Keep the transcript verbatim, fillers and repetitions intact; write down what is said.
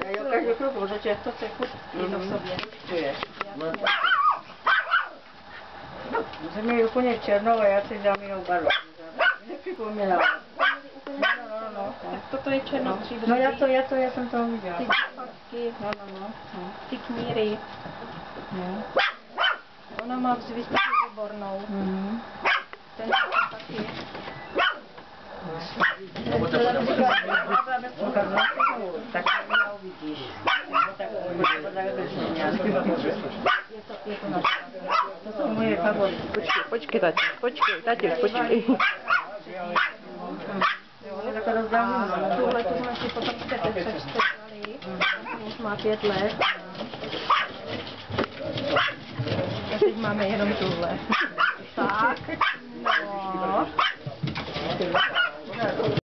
Já jo, každý krok můžete, to se furt je to v sobě. Čuje. Země je úplně černou a já si dám jinou barvu. Nepřipomínala. No, no, no, no. Tak toto je černostříbrný. No já to, já to, já jsem to viděla. Ty kapasky, No, no, no. no. ty kníry. no. Ona má vzvěstku výbornou. Mhm. Ten taky. Tak já uvidíš. Tak je to naše. To jsou moje favority. Počkej, počkej, tati, počkej, tati, počkej. Tuhle tu jsme si potom chcete přečtali. Už má pět let. A teď máme jenom tuhle. Tak.